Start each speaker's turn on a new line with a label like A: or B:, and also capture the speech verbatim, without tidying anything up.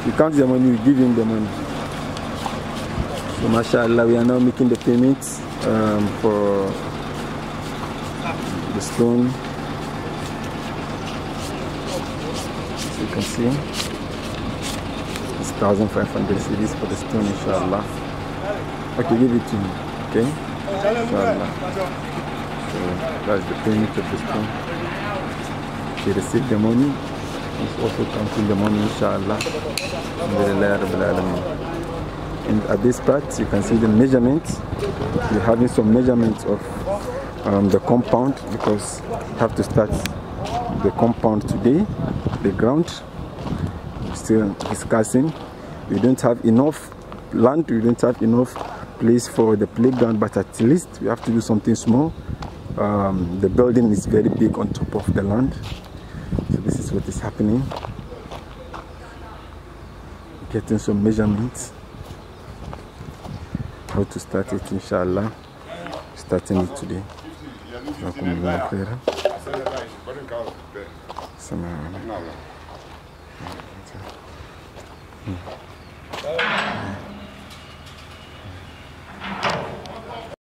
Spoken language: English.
A: You count the money, you give him the money. So mashallah, we are now making the payments um, for the stone. So you can see it's one thousand five hundred cedis for the stone, inshallah. Okay, give it to me. Okay, inshallah. So that's the payment of the stone. They receive the money. He's also counting the money, inshallah. And at this part, you can see the measurements. We're having some measurements of um, the compound, because we have to start the compound today. The ground, we're still discussing. We don't have enough land, we don't have enough place for the playground, but at least we have to do something small. Um, the building is very big on top of the land. So this is what is happening. Getting some measurements. How to start it, inshallah. Starting it today. Hmm.